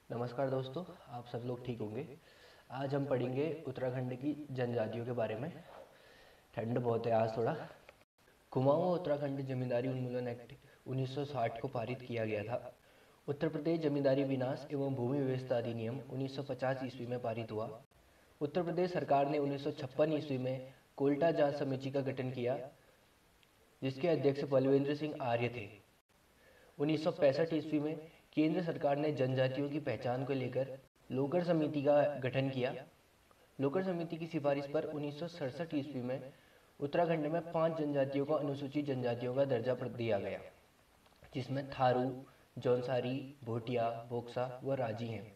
नमस्कार दोस्तों, आप सब लोग ठीक होंगे। आज हम पढ़ेंगे उत्तराखंड की जनजातियों के बारे में। ठंड बहुत है आज थोड़ा। कुमाऊं उत्तराखंड जमींदारी उन्मूलन एक्ट 1960 को पारित किया गया था। उत्तर प्रदेश जमींदारी विनाश एवं भूमि व्यवस्था अधिनियम 1950 ईस्वी में पारित हुआ। उत्तर प्रदेश सरकार ने 1956 ईस्वी में कोल्टा जांच समिति का गठन किया, जिसके अध्यक्ष बलवेंद्र सिंह आर्य थे। 1965 ईस्वी में केंद्र सरकार ने जनजातियों की पहचान को लेकर लोकर समिति का गठन किया। लोकर समिति की सिफारिश पर 1967 ईस्वी में उत्तराखंड में 5 जनजातियों को अनुसूचित जनजातियों का दर्जा दिया गया, जिसमें थारू, जौनसारी, भोटिया, बोक्सा व राजी हैं।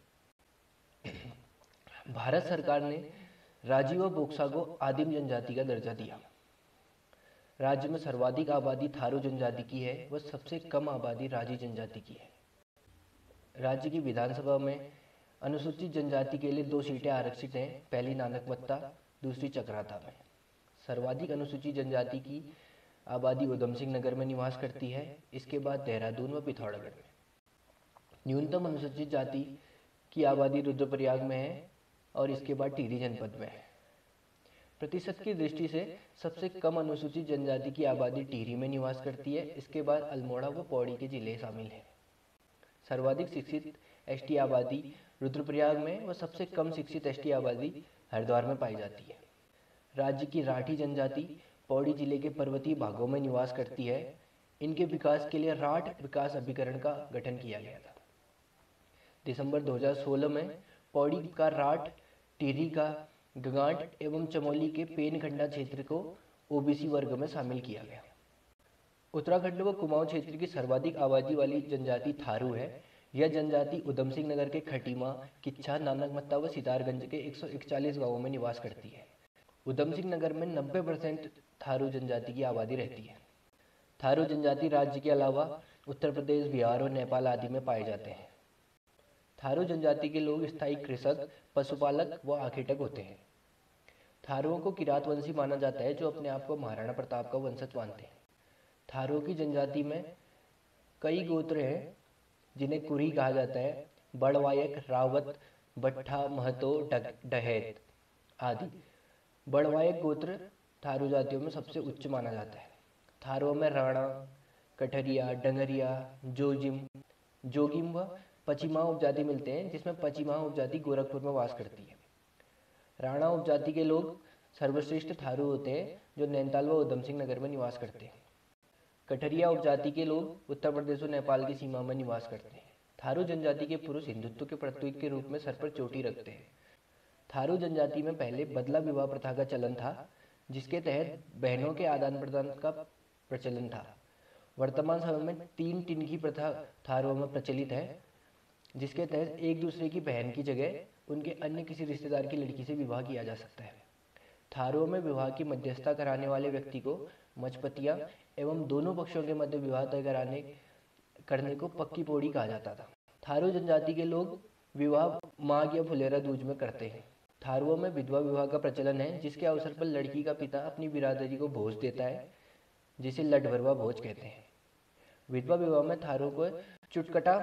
भारत सरकार ने राजी व बोक्सा को आदिम जनजाति का दर्जा दिया। राज्य में सर्वाधिक आबादी थारू जनजाति की है व सबसे कम आबादी राजी जनजाति की है। राज्य की विधानसभा में अनुसूचित जनजाति के लिए 2 सीटें आरक्षित हैं, पहली नानकमत्ता, दूसरी चक्राता में। सर्वाधिक अनुसूचित जनजाति की आबादी उधम सिंह नगर में निवास करती है, इसके बाद देहरादून व पिथौरागढ़ में। न्यूनतम अनुसूचित जाति की आबादी रुद्रप्रयाग में है और इसके बाद टिहरी जनपद में है। प्रतिशत की दृष्टि से सबसे कम अनुसूचित जनजाति की आबादी टिहरी में निवास करती है, इसके बाद अल्मोड़ा व पौड़ी के जिले शामिल हैं। सर्वाधिक शिक्षित एसटी आबादी रुद्रप्रयाग में व सबसे कम शिक्षित एसटी आबादी हरिद्वार में पाई जाती है। राज्य की राठी जनजाति पौड़ी जिले के पर्वतीय भागों में निवास करती है। इनके विकास के लिए राठ विकास अभिकरण का गठन किया गया था। दिसंबर 2016 में पौड़ी का राठ, टिहरी का गगाट एवं चमोली के पेनखंडा क्षेत्र को ओबीसी वर्ग में शामिल किया गया। उत्तराखंड व कुमाऊं क्षेत्र की सर्वाधिक आबादी वाली जनजाति थारू है। यह जनजाति उधम सिंह नगर के खटीमा, किच्छा, नानकमत्ता व सितारगंज के 141 गांवों में निवास करती है। उधम सिंह नगर में 90% थारू जनजाति की आबादी रहती है। थारू जनजाति राज्य के अलावा उत्तर प्रदेश, बिहार और नेपाल आदि में पाए जाते हैं। थारू जनजाति के लोग स्थायी कृषक, पशुपालक व आखेटक होते हैं। थारुओं को किरातवंशी माना जाता है, जो अपने आप को महाराणा प्रताप का वंशज मानते हैं। थारुओं की जनजाति में कई गोत्र हैं, जिन्हें कुरी कहा जाता है। बड़वायक, रावत, भट्टा, महतो, डहैत आदि। बड़वायक गोत्र थारू जातियों में सबसे उच्च माना जाता है। थारुओं में राणा, कठरिया, डंगरिया, जोगिम व पचिमा उपजाति मिलते हैं, जिसमें पचिमा उपजाति गोरखपुर में वास करती है। राणा उपजाति के लोग सर्वश्रेष्ठ थारू होते हैं, जो नैनीताल व उधम सिंह नगर में निवास करते हैं। कठरिया उपजाति के लोग उत्तर प्रदेश और नेपाल की सीमा में निवास करते हैं। थारू जनजाति के पुरुष हिंदुत्व के प्रतीक के रूप में सर पर चोटी रखते हैं। थारू जनजाति में पहले बदला विवाह प्रथा का चलन था, जिसके तहत बहनों के आदान प्रदान का प्रचलन था। वर्तमान समय में 3 टिनकी प्रथा थारुओं में प्रचलित है, जिसके तहत एक दूसरे की बहन की जगह उनके अन्य किसी रिश्तेदार की लड़की से विवाह किया जा सकता है। थारुओं में विवाह की मध्यस्थता कराने वाले व्यक्ति को मचपतिया एवं दोनों पक्षों के मध्य विवाह तय करने को पक्की पौड़ी कहा जाता था। थारू जनजाति के लोग विवाह माघ या फुलेरा दूज में करते हैं। थारुओं में विधवा विवाह का प्रचलन है, जिसके अवसर पर लड़की का पिता अपनी बिरादरी को भोज देता है, जिसे लठभरवा भोज कहते हैं। विधवा विवाह में थारुओं को चुटकटा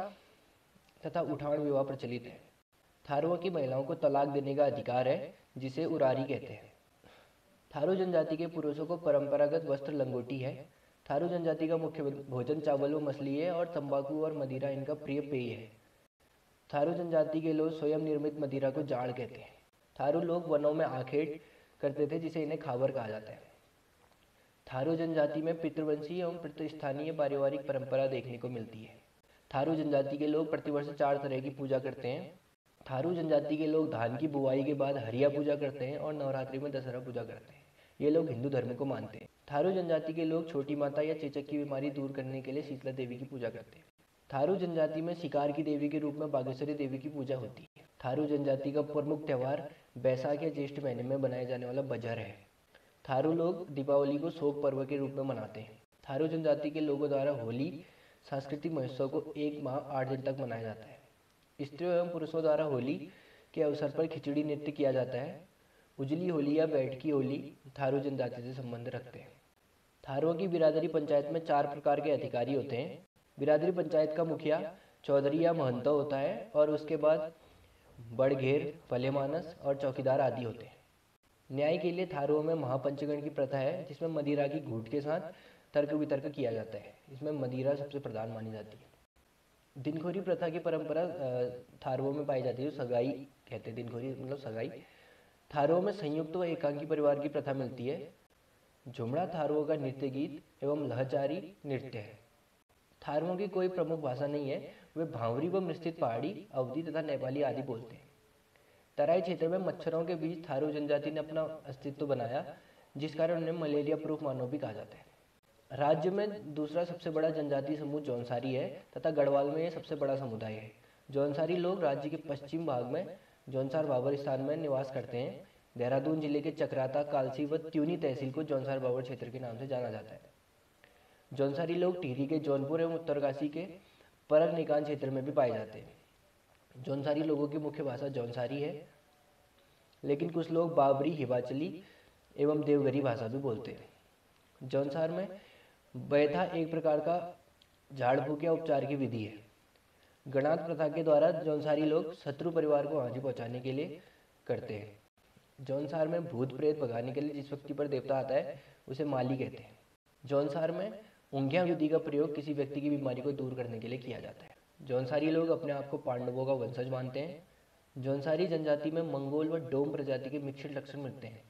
तथा उठान विवाह प्रचलित है। थारुओं की महिलाओं को तलाक देने का अधिकार है, जिसे उरारी कहते हैं। थारू जनजाति के पुरुषों को परंपरागत वस्त्र लंगोटी है। थारू जनजाति का मुख्य भोजन चावल व मछली है और तंबाकू और मदिरा इनका प्रिय पेय है। थारू जनजाति के लोग स्वयं निर्मित मदिरा को जाड़ कहते हैं। थारू लोग वनों में आखेट करते थे, जिसे इन्हें खाबर कहा जाता है। थारू जनजाति में पितृवंशी एवं प्रतिस्थानीय पारिवारिक परंपरा देखने को मिलती है। थारू जनजाति के लोग प्रतिवर्ष 4 तरह की पूजा करते हैं। थारू जनजाति के लोग धान की बुआई के बाद हरिया पूजा करते हैं और नवरात्रि में दशहरा पूजा करते हैं। ये लोग हिंदू धर्म को मानते हैं। थारू जनजाति के लोग छोटी माता या चेचक की बीमारी दूर करने के लिए शीतला देवी की पूजा करते हैं। थारू जनजाति में शिकार की देवी के रूप में बागेश्वरी देवी की पूजा होती है। थारू जनजाति का प्रमुख त्यौहार बैसाख या ज्येष्ठ महीने में बनाए जाने वाला बजर है। थारू लोग दीपावली को शोक पर्व के रूप में मनाते हैं। थारू जनजाति के लोगों द्वारा होली सांस्कृतिक महोत्सव को 1 माह 8 दिन तक मनाया जाता है। स्त्रियों एवं पुरुषों द्वारा होली के अवसर पर खिचड़ी नृत्य किया जाता है। उजली होली या बैठकी होली थारू जनजाति से संबंध रखते हैं। थारुओं की बिरादरी पंचायत में 4 प्रकार के अधिकारी होते हैं। बिरादरी पंचायत का मुखिया चौधरी या महंतो होता है और उसके बाद बड़घेर, भलेमानस और चौकीदार आदि होते हैं। न्याय के लिए थारुओं में महापंचगण की प्रथा है, जिसमें मदिरा की घूंट के साथ तर्क वितर्क किया जाता है। इसमें मदिरा सबसे प्रधान मानी जाती है। दिनखोरी प्रथा की परंपरा थारुओं में पाई जाती है, जो सगाई कहते हैं। दिनखोरी मतलब सगाई। थारुओं में संयुक्त व एकांकी परिवार की प्रथा मिलती है। झुमड़ा थारुओं का नृत्य गीत एवं लहचारी नृत्य है। थारुओं की कोई प्रमुख भाषा नहीं है, वे भांवरी व मिश्रित पहाड़ी, अवधी तथा नेपाली आदि बोलते हैं। तराई क्षेत्र में मच्छरों के बीच थारू जनजाति ने अपना अस्तित्व बनाया, जिस कारण उन्हें मलेरिया प्रूफ मानव भी कहा जाता है। राज्य में दूसरा सबसे बड़ा जनजातीय समूह जौनसारी है तथा गढ़वाल में यह सबसे बड़ा समुदाय है। जौनसारी लोग राज्य के पश्चिम भाग में जौनसार बाबर स्थान में निवास करते हैं। देहरादून जिले के चक्राता, कालसी व त्यूनी तहसील को जौनसार बाबर क्षेत्र के नाम से जाना जाता है। जौनसारी लोग टिहरी के जौनपुर एवं उत्तरकाशी के परग निकान क्षेत्र में भी पाए जाते हैं। जौनसारी लोगों की मुख्य भाषा जौनसारी है, लेकिन कुछ लोग बाबरी, हिमाचली एवं देवगरी भाषा भी बोलते हैं। जौनसार में बैथा एक प्रकार का झाड़ फूक या उपचार की विधि है। गणात प्रथा के द्वारा जौनसारी लोग शत्रु परिवार को हानि पहुंचाने के लिए करते हैं। जौनसार में भूत प्रेत भगाने के लिए जिस व्यक्ति पर देवता आता है उसे माली कहते हैं। जौनसार में उंघिया विधि का प्रयोग किसी व्यक्ति की बीमारी को दूर करने के लिए किया जाता है। जौनसारी लोग अपने आप को पांडवों का वंशज मानते हैं। जौनसारी जनजाति में मंगोल व डोम प्रजाति के मिश्रित लक्षण मिलते हैं।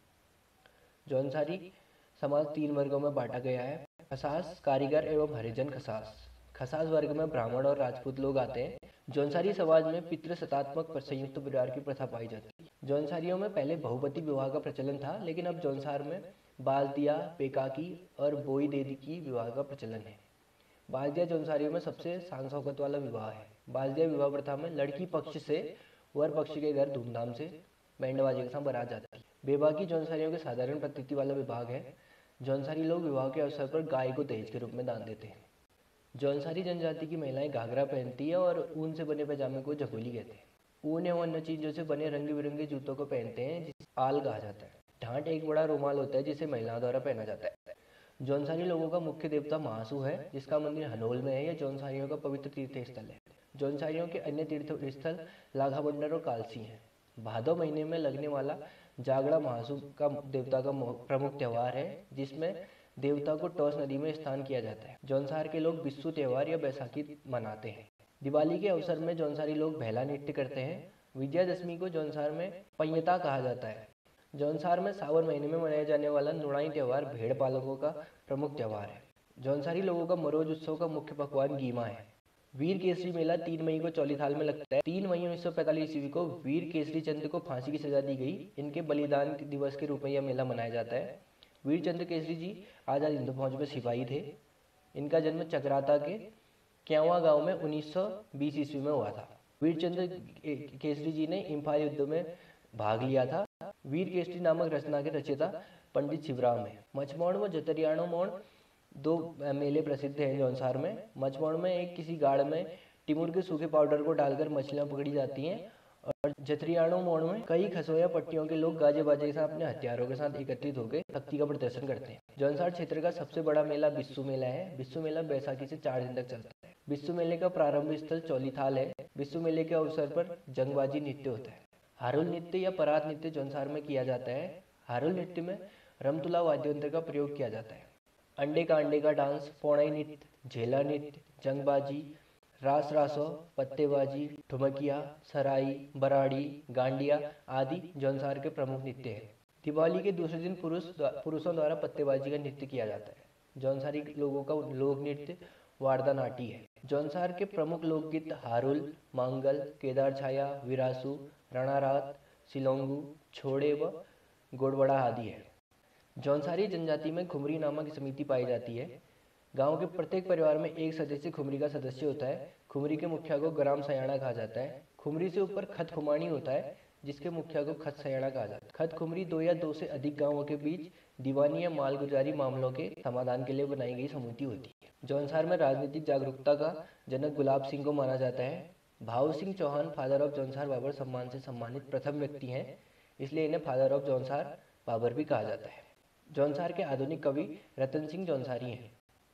जौनसारी समाज 3 वर्गों में बांटा गया है: खसास, कारीगर एवं हरिजन खसास। खसास वर्ग में ब्राह्मण और राजपूत लोग आते हैं। जौनसारी समाज में पितृ सत्तात्मक संयुक्त परिवार की प्रथा पाई जाती है। जौनसारियों में पहले बहुपति विवाह का प्रचलन था, लेकिन अब जौनसार में बालदिया, पेकाकी और बोई देदी की विवाह का प्रचलन है। बालदिया जौनसारियों में सबसे शान शौकत वाला विवाह है। बालदिया विवाह प्रथा में लड़की पक्ष से वर पक्ष के घर धूमधाम से बैंड बाजे के साथ बारात जाती है। बेबाकी जौनसारियों के साधारण पद्धति वाला विभाग है। जौनसारी लोग विवाह के अवसर पर गाय को दहेज के रूप में दान देते हैं। जौनसारी जनजाति की महिलाएं घाघरा पहनती है और ऊन से बने पैजामे को झकोली कहते हैं। ऊन एवं अन्य चीजों से बने रंग बिरंगे जूतों को पहनते हैं, जिसे आल कहा जाता है। ढांट एक बड़ा रुमाल होता है, जिसे महिलाओं द्वारा पहना जाता है। जौनसारी लोगों का मुख्य देवता महासू है, जिसका मंदिर हनोल में है। यह जौनसारियों का पवित्र तीर्थ स्थल है। जौनसारियों के अन्य तीर्थ स्थल लाघाबंडर और कालसी हैं। भादो महीने में लगने वाला जागड़ा महासू का देवता का प्रमुख त्योहार है, जिसमें देवता को टॉस नदी में स्नान किया जाता है। जौनसार के लोग बिस्सू त्योहार या बैसाखी मनाते हैं। दिवाली के अवसर में जौनसारी लोग भैला नृत्य करते हैं। विजयादशमी को जौनसार में पंयता कहा जाता है। जौनसार में सावन महीने में मनाया जाने वाला नुणाई त्योहार भेड़ पालकों का प्रमुख त्योहार है। जौनसारी लोगों का मरोज उत्सव का मुख्य पकवान गीमा है। वीर केसरी मेला 3 मई को चौलीथाल में लगता है। 3 मई 1945 ईस्वी को वीर केसरी चंद्र को फांसी की सजा दी गई। इनके बलिदान दिवस के रूप में यह मेला मनाया जाता है। वीर चंद्र केसरी जी आजाद हिंद फौज में सिपाही थे। इनका जन्म चक्राता के क्यावा गांव में 1920 ईस्वी में हुआ था। वीर चंद्र केसरी जी ने इम्फाल युद्ध में भाग लिया था। वीर केसरी नामक रचना के रचयिता पंडित शिवराम है। मचमौड़ व जतरियाणो मोड़ 2 मेले प्रसिद्ध हैं जौनसार में। मचमौड़ में एक किसी गाड़ में टिमुर के सूखे पाउडर को डालकर मछलियां पकड़ी जाती हैं, और जतरियाणो मोड़ में कई खसोया पट्टियों के लोग गाजे बाजे के साथ अपने हथियारों के साथ एकत्रित होकर शक्ति का प्रदर्शन करते हैं। जौनसार क्षेत्र का सबसे बड़ा मेला बिस्सू मेला है। बिस्सू मेला बैसाखी से 4 दिन तक चलता है। बिस्सू मेले का प्रारंभ स्थल चौलीथाल है। बिस्सू मेले के अवसर पर जंगबाजी नृत्य होता है। हारुल नृत्य या परात नृत्य जौनसार में किया जाता है। हारुल नृत्य में रमतुला वाद्य यंत्र का प्रयोग किया जाता है। अंडे का डांस, पौड़ाई नृत्य, झेला नृत्य, जंगबाजी, रास रासो, पत्तेबाजी, ठुमकिया, सराई, बराड़ी, गांडिया आदि जौनसार के प्रमुख नृत्य हैं। दिवाली के दूसरे दिन पुरुषों द्वारा पत्तेबाजी का नृत्य किया जाता है। जौनसारी लोगों का लोक नृत्य वारदा नाटी है। जौनसार के प्रमुख लोकगीत हारुल, मांगल, केदार छाया, विरासू, रणारात, सिलोंगू, छोड़े व गोड़बड़ा आदि है। जौनसारी जनजाति में खुमरी नामक समिति पाई जाती है। गांव के प्रत्येक परिवार में एक सदस्य खुमरी का सदस्य होता है। खुमरी के मुखिया को ग्राम सयाणा कहा जाता है। खुमरी से ऊपर खत खुमानी होता है, जिसके मुखिया को खत सयाणा कहा जाता है। खत खुमरी 2 या 2 से अधिक गांवों के बीच दीवानी या मालगुजारी मामलों के समाधान के लिए बनाई गई समिति होती है। जौनसार में राजनीतिक जागरूकता का जनक गुलाब सिंह को माना जाता है। भाऊ सिंह चौहान फादर ऑफ जौनसार बाबर सम्मान से सम्मानित प्रथम व्यक्ति हैं, इसलिए इन्हें फादर ऑफ जौनसार बाबर भी कहा जाता है। जौनसार के आधुनिक कवि रतन सिंह जौनसारी हैं।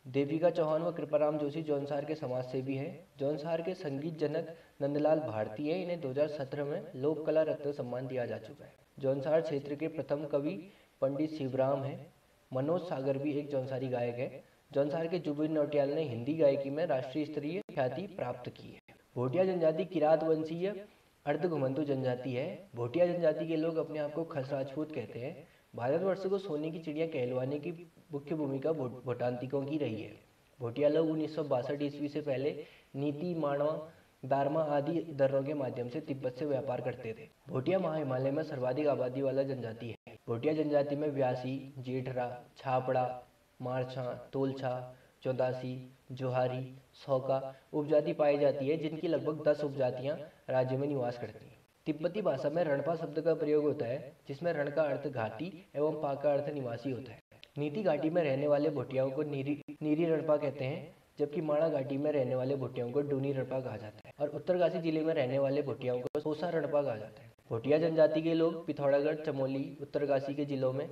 देविका चौहान व कृपाराम जोशी जौनसार के समाज सेवी हैं। जौनसार के संगीत जनक नंदलाल भारती हैं। इन्हें 2017 में लोक कला रत्न सम्मान दिया जा चुका है। जौनसार क्षेत्र के प्रथम कवि पंडित शिवराम हैं। मनोज सागर भी एक जौनसारी गायक है। जौनसार के जुबिन नौटियाल ने हिंदी गायकी में राष्ट्रीय स्तरीय ख्याति प्राप्त की है। भोटिया जनजाति किरात वंशीय अर्ध घुमंतु जनजाति है। भोटिया जनजाति के लोग अपने आप को खस राजपूत कहते हैं। भारतवर्ष को सोने की चिड़िया कहलवाने की मुख्य भूमिका भोटांतिकों की रही है। भोटिया लोग 1962 ईस्वी से पहले नीति, माणवा, दारमा आदि दर्रों के माध्यम से तिब्बत से व्यापार करते थे। भोटिया महा हिमालय में सर्वाधिक आबादी वाला जनजाति है। भोटिया जनजाति में व्यासी, जेठरा, छापड़ा, मारछा, तोलछा, चौदासी, जोहारी, सौका उपजाति पाई जाती है, जिनकी लगभग 10 उपजातियां राज्य में निवास करती हैं। तिब्बती भाषा में रणपा शब्द का प्रयोग होता है, जिसमें रण का अर्थ घाटी एवं पा का अर्थ निवासी होता है। नीति घाटी में रहने वाले भोटियाओं को नीरी रणपा कहते हैं, जबकि माणा घाटी में रहने वाले भोटियाओं को डूनी रणपा कहा जाता है और उत्तरकाशी जिले में रहने वाले भोटियाओं को सोसा रणपा कहा जाता है। भोटिया जनजाति के लोग पिथौरागढ़, चमोली, उत्तरकाशी के जिलों में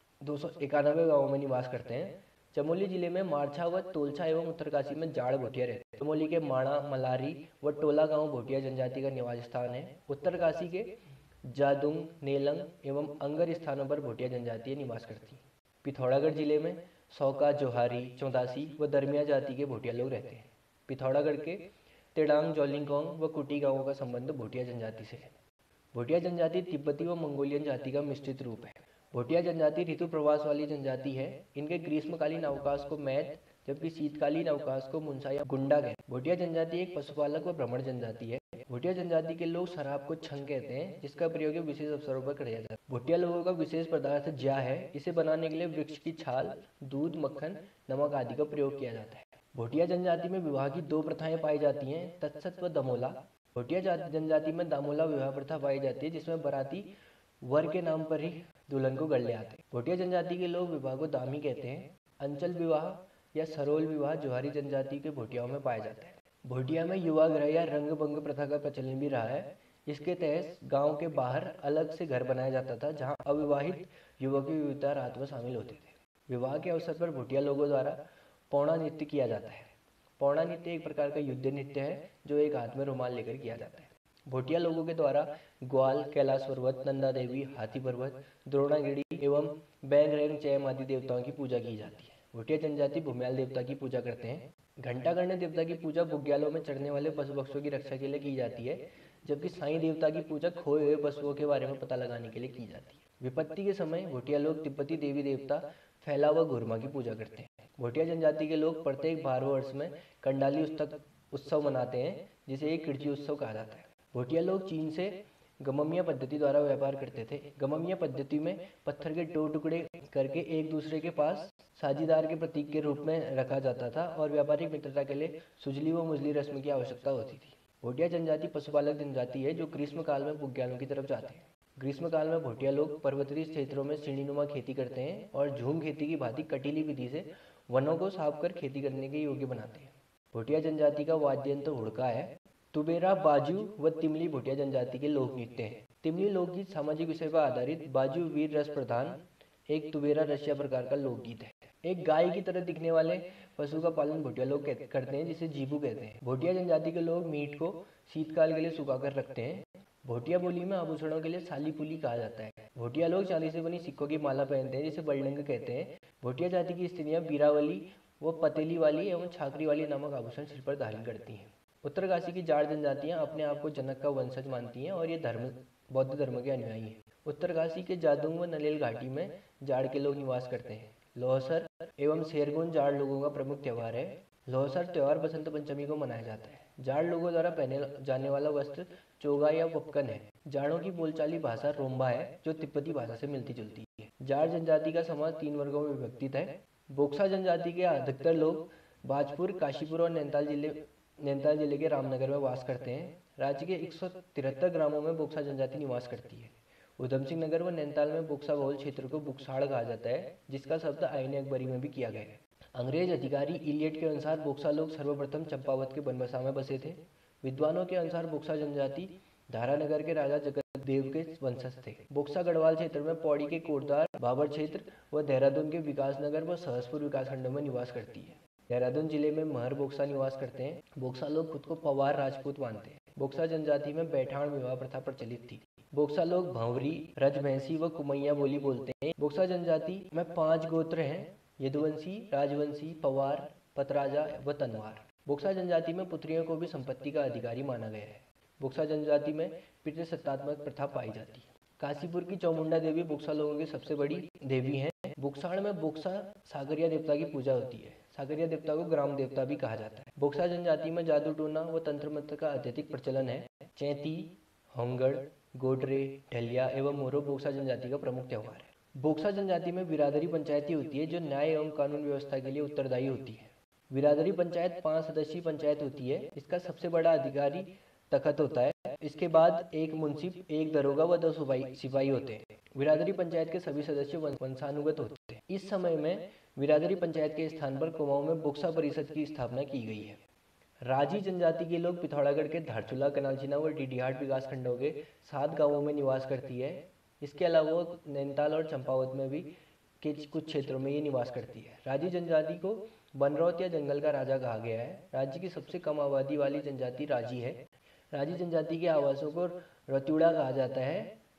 291 गाँवों में निवास करते हैं। चमोली जिले में मारछा व तोलछा एवं उत्तरकाशी में जाड़ भोटिया रहते हैं। चमोली के माणा, मलारी व टोला गांव भोटिया जनजाति का निवास स्थान है। उत्तरकाशी के जादुंग, नेलंग एवं अंगर स्थानों पर भोटिया जनजाति निवास करती है। पिथौरागढ़ जिले में सौका, जोहारी, चौदासी व दरमिया जाति के भोटिया लोग रहते हैं। पिथौरागढ़ के तेडांग, जोलिंगकोंग व कुटी गांवों का संबंध भोटिया जनजाति से है। भोटिया जनजाति तिब्बती व मंगोलियन जाति का मिश्रित रूप है। भोटिया जनजाति ऋतु प्रवास वाली जनजाति है। इनके ग्रीष्मकालीन अवकाश को मैत, जबकि शीतकालीन अवकाश को मुंसा या गुंडा कहते हैं। भोटिया जनजाति एक पशुपालक व भ्रमण जनजाति है। भोटिया जनजाति के लोग शराब को छंग कहते हैं, जिसका प्रयोग विशेष अवसरों पर किया जाता है। भोटिया लोगों का विशेष पदार्थ ज्या है। इसे बनाने के लिए वृक्ष की छाल, दूध, मक्खन, नमक आदि का प्रयोग किया जाता है। भोटिया जनजाति में विवाह की 2 प्रथाएं पाई जाती हैं, तत्सत व दमोला। भोटिया जनजाति में दामोला विवाह प्रथा पाई जाती है, जिसमें बराती वर के नाम पर ही दुल्हन को गढ़ ले आते हैं। भोटिया जनजाति के लोग विवाह को दामी कहते हैं। अंचल विवाह या सरोल विवाह जोहारी जनजाति के भोटियाओं में पाया जाता है। भोटिया में युवागृह या रंगभंग प्रथा का प्रचलन भी रहा है। इसके तहत गांव के बाहर अलग से घर बनाया जाता था, जहां अविवाहित युवक युवतियां रात में शामिल होते थे। विवाह के अवसर पर भोटिया लोगों द्वारा पौड़ा नृत्य किया जाता है। पौड़ा नृत्य एक प्रकार का युद्ध नृत्य है, जो एक हाथ में रुमाल लेकर किया जाता है। भोटिया लोगों के द्वारा ग्वाल, कैलाश पर्वत, नंदा देवी, हाथी पर्वत, द्रोणागिरी एवं बैंगरेंग चैम आदि देवताओं की पूजा की जाती है। भोटिया जनजाति भूम्याल देवता की पूजा करते हैं। घंटाकर्ण देवता की पूजा बुग्यालों में चढ़ने वाले पशु पक्षियों की रक्षा के लिए की जाती है, जबकि साईं देवता की पूजा खोए हुए पशुओं के बारे में पता लगाने के लिए की जाती है। विपत्ति के समय भोटिया लोग तिब्बती देवी देवता फैला व घुरमा की पूजा करते हैं। भोटिया जनजाति के लोग प्रत्येक 12 वर्ष में कंडाली उत्सव मनाते हैं, जिसे एक किरची उत्सव कहा जाता है। भोटिया लोग चीन से गममिया पद्धति द्वारा व्यापार करते थे। गममिया पद्धति में पत्थर के 2 टुकड़े करके एक दूसरे के पास साझीदार के प्रतीक के रूप में रखा जाता था और व्यापारिक मित्रता के लिए सुजली व मुजली रस्म की आवश्यकता होती थी। भोटिया जनजाति पशुपालक जनजाति है, जो ग्रीष्म काल में बुग्यालों की तरफ जाते हैं। ग्रीष्म काल में भोटिया लोग पर्वतीय क्षेत्रों में सीढ़ीनुमा खेती करते हैं और झूम खेती की भांति कटीली विधि से वनों को साफ कर खेती करने के योग्य बनाते हैं। भोटिया जनजाति का वाद्य यंत्र हुड़का है। तुबेरा, बाजू व तिमली भोटिया जनजाति के लोक नृत्य हैं। तिमली लोकगीत सामाजिक विषय पर आधारित, बाजू वीर रस प्रधान, एक तुबेरा रसिया प्रकार का लोकगीत है। एक गाय की तरह दिखने वाले पशु का पालन भोटिया लोग करते हैं, जिसे जीबू कहते हैं। भोटिया जनजाति के लोग मीट को शीतकाल के लिए सुखाकर रखते हैं। भोटिया बोली में आभूषणों के लिए साली पुली कहा जाता है। भोटिया लोग चांदी से बनी सिक्कों की माला पहनते हैं, जिसे बल्डंग कहते हैं। भोटिया जाति की स्त्रियां बीरावली व पतेली वाली एवं छाकरी वाली नामक आभूषण सिर पर धारण करती हैं। उत्तरकाशी की जाट जनजातियां अपने आप को जनक का वंशज मानती हैं और ये बौद्ध धर्म के अनुयायी हैं। उत्तरकाशी के जादुंग व नलेल घाटी में जाड़ के लोग निवास करते हैं। लोहसर एवं शेरगुन जाड़ लोगों का प्रमुख त्यौहार है। लोहसर त्यौहार बसंत पंचमी को मनाया जाता है। जाड़ लोगों द्वारा पहने जाने वाला वस्त्र चोगा या वपकन है। जाड़ों की बोलचाली भाषा रोम्बा है, जो तिब्बती भाषा से मिलती जुलती है। जाड़ जनजाति का समाज 3 वर्गों में विभक्तित है। बोक्सा जनजाति के अधिकतर लोग बाजपुर, काशीपुर और नैनीताल जिले के रामनगर में वास करते हैं। राज्य के 173 ग्रामों में बोक्सा जनजाति निवास करती है। उधम सिंह नगर व नैनीताल में बोक्सा बहुल क्षेत्र को बुक्साड़ कहा जाता है, जिसका शब्द आईने अकबरी में भी किया गया है। अंग्रेज अधिकारी इलियट के अनुसार बोक्सा लोग सर्वप्रथम चंपावत के बनबसा में बसे थे। विद्वानों के अनुसार बोक्सा जनजाति धारानगर के राजा जगतदेव के वंशज थे। बोक्सा गढ़वाल क्षेत्र में पौड़ी के कोटद्वार, बाबर क्षेत्र व देहरादून के विकासनगर व सहसपुर विकासखंडों में निवास करती है। देहरादून जिले में महर बोक्सा निवास करते हैं। बोक्सा लोग खुद को पवार राजपूत मानते हैं। बोक्सा जनजाति में बैठाण विवाह प्रथा प्रचलित थी। बोक्सा लोग भंवरी, रजभैंसी व कुमैया बोली बोलते हैं। बोक्सा जनजाति में 5 गोत्र हैं: यदुवंशी, राजवंशी, पवार, पतराजा व तनवार। बोक्सा जनजाति में पुत्रियों को भी संपत्ति का अधिकारी माना गया है। बोक्सा जनजाति में पितृसत्तात्मक प्रथा पाई जाती है। काशीपुर की चामुंडा देवी बोक्सा लोगों की सबसे बड़ी देवी है। बोक्साड़ में बोक्सा सागरिया देवता की पूजा होती है। सागरिया देवता को ग्राम देवता भी कहा जाता है। बोक्सा जनजाति में जादू टोना व तंत्र मंत्र का अत्यधिक प्रचलन है। चैती, होंगड़, गोडरे, ढलिया एवं मोरो बोक्सा जनजाति का प्रमुख त्योहार है। बोक्सा जनजाति में बिरादरी पंचायती होती है जो न्याय एवं कानून व्यवस्था के लिए उत्तरदायी होती है। बिरादरी पंचायत 5 सदस्यीय पंचायत होती है। इसका सबसे बड़ा अधिकारी तखत होता है। इसके बाद एक मुंसिफ, एक दरोगा व 2 सिपाही होते हैं। बिरादरी पंचायत के सभी सदस्य वंशानुगत होते हैं। इस समय में बिरादरी पंचायत के स्थान पर कुमाऊं में बोक्सा परिषद की स्थापना की गई है। राजी जनजाति के लोग पिथौरागढ़ के धारचूला, कनालचीना व डीडीहाट विकास खंडों के 7 गांवों में निवास करती है। इसके अलावा नैनीताल और चंपावत में भी के कुछ क्षेत्रों में ये निवास करती है। राजी जनजाति को बनरौत या जंगल का राजा कहा गया है। राज्य की सबसे कम आबादी वाली जनजाति राजी है। राजी जनजाति के आवासों को रत्युड़ा कहा जाता है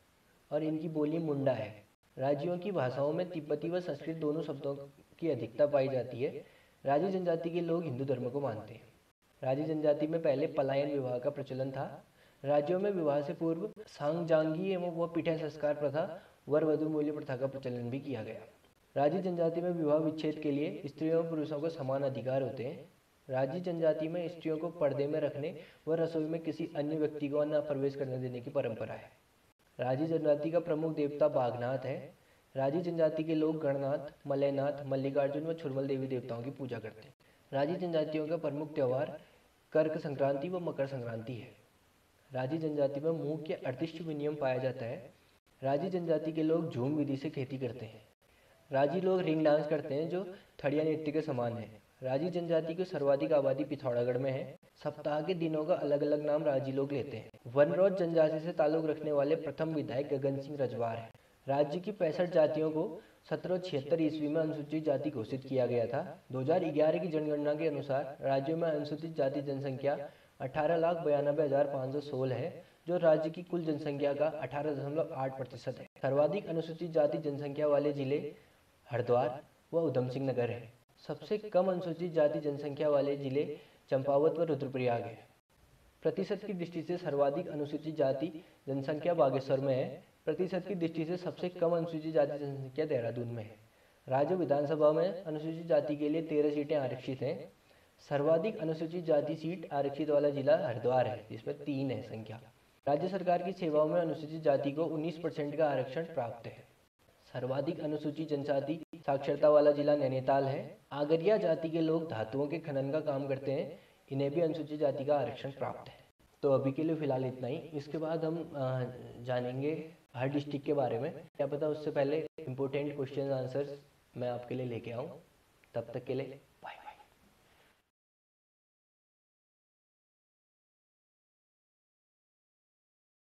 और इनकी बोली मुंडा है। राज्यों की भाषाओं में तिब्बती व संस्कृत दोनों शब्दों की अधिकता पाई जाती है। राजी जनजाति के लोग हिंदू धर्म को मानते हैं। राजी जनजाति में पहले पलायन विवाह का प्रचलन था। राज्यों में विवाह से पूर्व सांगजांगी एवं व पिठा संस्कार प्रथा, वर वधु मूल्य प्रथा का प्रचलन भी किया गया। राजी जनजाति में विवाह विच्छेद के लिए स्त्रियों और पुरुषों को समान अधिकार होते हैं। राजी जनजाति में स्त्रियों को पर्दे में रखने व रसोई में किसी अन्य व्यक्ति को न प्रवेश करने देने की परंपरा है। राजी जनजाति का प्रमुख देवता बाघनाथ है। राजी जनजाति के लोग गणनाथ, मलयनाथ, मल्लिकार्जुन व छुरमल देवी देवताओं की पूजा करते हैं। राजी जनजातियों का प्रमुख त्यौहार कर्क संक्रांति व मकर संक्रांति है। राजी जनजाति में मूक या अर्दिष्ट विनियम पाया जाता है। राजी जनजाति के लोग झूम विधि से खेती करते हैं। राजी लोग रिंग डांस करते हैं जो थड़िया नृत्य के समान है। राजी जनजाति की सर्वाधिक आबादी पिथौरागढ़ में है। सप्ताह के दिनों का अलग अलग नाम राजी लोग लेते हैं। वनरौत जनजाति से ताल्लुक रखने वाले प्रथम विधायक गगन सिंह रजवार है। राज्य की 65 जातियों को 1776 ईस्वी में अनुसूचित जाति घोषित किया गया था। 2011 की जनगणना के अनुसार राज्यों में अनुसूचित जाति जनसंख्या 18,92,516 है, जो राज्य की कुल जनसंख्या का 18.8% है। सर्वाधिक अनुसूचित जाति जनसंख्या वाले जिले हरिद्वार व उधमसिंह नगर है। सबसे कम अनुसूचित जाति जनसंख्या वाले जिले चंपावत व रुद्रप्रयाग है। प्रतिशत की दृष्टि से सर्वाधिक अनुसूचित जाति जनसंख्या बागेश्वर में है। प्रतिशत की दृष्टि से सबसे कम अनुसूचित जाति जनसंख्या देहरादून में है। राज्य विधानसभा में अनुसूचित जाति के लिए 13 सीटें आरक्षित हैं। सर्वाधिक अनुसूचित जाति सीट आरक्षित वाला जिला हरिद्वार है, जिसमें 3 है संख्या। राज्य सरकार की सेवाओं में अनुसूचित जाति को 19% का आरक्षण प्राप्त है। सर्वाधिक अनुसूचित जनजाति साक्षरता वाला जिला नैनीताल है। आगरिया जाति के लोग धातुओं के खनन का काम करते हैं। इन्हें भी अनुसूचित जाति का आरक्षण प्राप्त है। तो अभी के लिए फिलहाल इतना ही। इसके बाद हम जानेंगे हर डिस्ट्रिक्ट के बारे में। क्या पता उससे पहले इम्पोर्टेंट क्वेश्चन आंसर्स मैं आपके लिए लेके आऊँ। तब तक के लिए